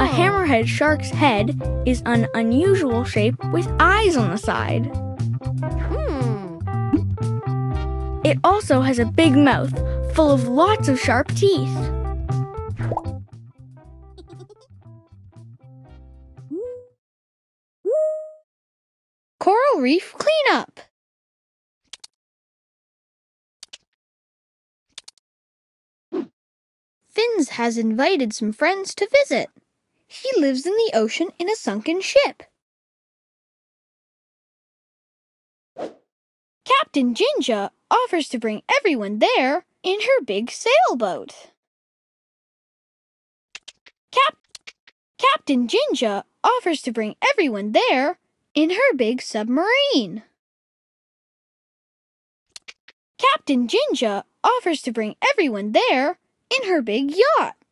hammerhead shark's head is an unusual shape with eyes on the side. It also has a big mouth full of lots of sharp teeth. Coral reef cleanup. Fins has invited some friends to visit. He lives in the ocean in a sunken ship. Captain Jinja offers to bring everyone there in her big sailboat. Captain Jinja offers to bring everyone there in her big submarine. Captain Jinja offers to bring everyone there in her big yacht.